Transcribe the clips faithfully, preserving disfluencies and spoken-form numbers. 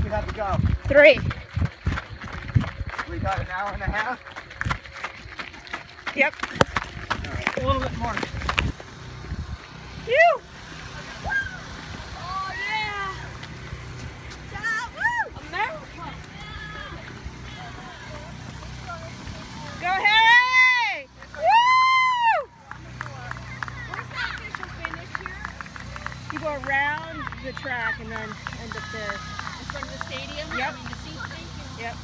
you have to go? Three. We got an hour and a half? Yep. All right. A little bit more. You. Oh yeah! Woo! America! Go Harry! Woo! Where's the official finish here? You go around the track and then end up there. In front of the stadium? Yep. I mean, the seats, thank you. Yep.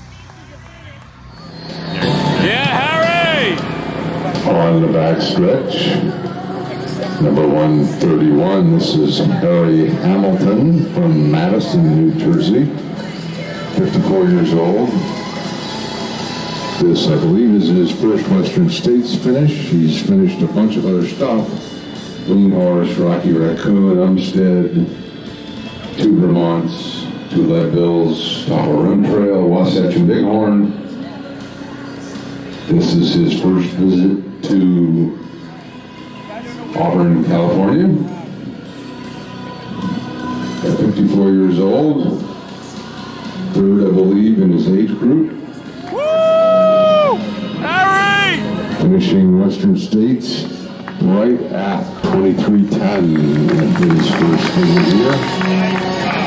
Yeah, Harry! On the back stretch, number one thirty-one, this is Harry Hamilton from Madison, New Jersey, fifty-four years old. This, I believe, is his first Western States finish. He's finished a bunch of other stuff. Lean Horse, Rocky Raccoon, Umstead, two Vermonts, two Leadvilles, Tahoe Rim Trail, Wasatch and Bighorn. This is his first visit to Auburn, California. At fifty-four years old, third, I believe, in his age group. Woo! Harry! Finishing Western States right at twenty-three ten in his first visit here.